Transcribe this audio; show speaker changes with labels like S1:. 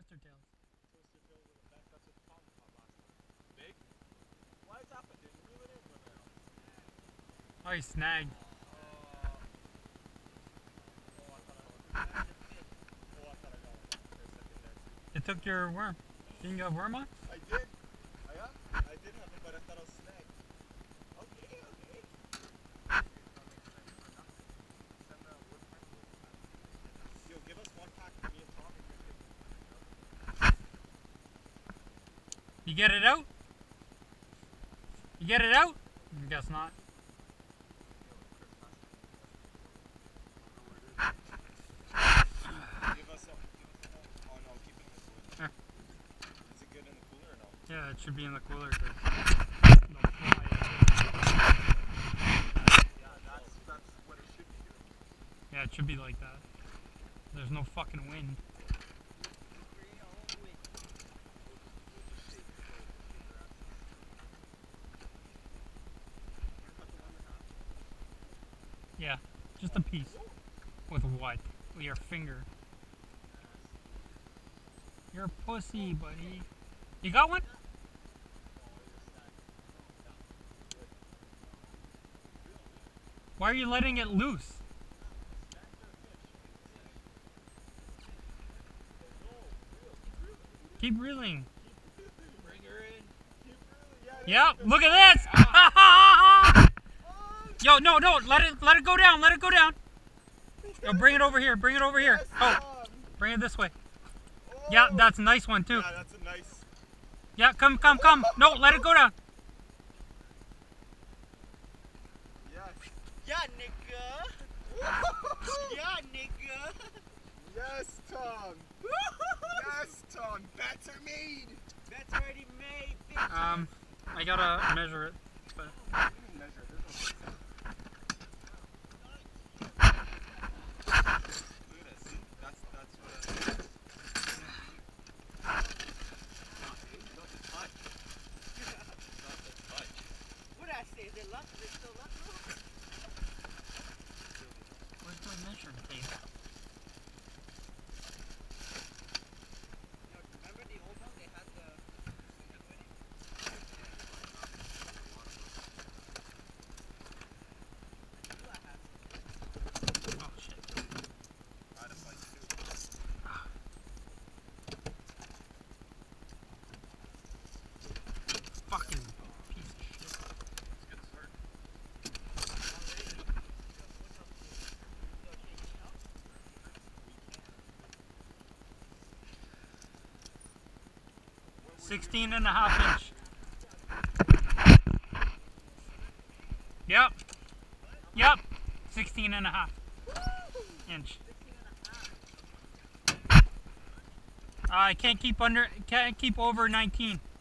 S1: Twister tails.
S2: Twister tails in the back. That's what the problem caught last time. Big? Why is that? Didn't reel it in when
S1: Oh, he snagged. It took your worm. Didn't you have worm on?
S2: I did. I did have it, but I thought I was snagged. Okay. Yo, give us one pack for me and Tom and
S1: You get it out? You get it out? I guess not. Yeah, it should be in the cooler.
S2: Yeah, that's what it should be doing.
S1: Yeah, it should be like that. There's no fucking wind. Yeah, just a piece. With what? With your finger. You're a pussy, buddy. You got one? Why are you letting it loose? Keep reeling.
S2: Bring her in.
S1: Yep, look at this! Yo, no, let it go down, let it go down. Yo, bring it over here, bring it over here. Oh, bring it this way. Yeah, that's a nice one too.
S2: Yeah, that's a nice.
S1: Yeah, come. No, let it go down.
S2: Yeah, nigga. Yeah, nigga. Yes, Tom. Yes, Tom. Bets are made. Bets already made. Bitch.
S1: I gotta measure it. But... Where's my measuring tape?
S3: Remember the old one? They had the...
S1: Oh shit. Fucking piece of shit.
S2: Let's get started.
S1: 16.5 inch. Yep. 16.5 inch. I can't keep over 19.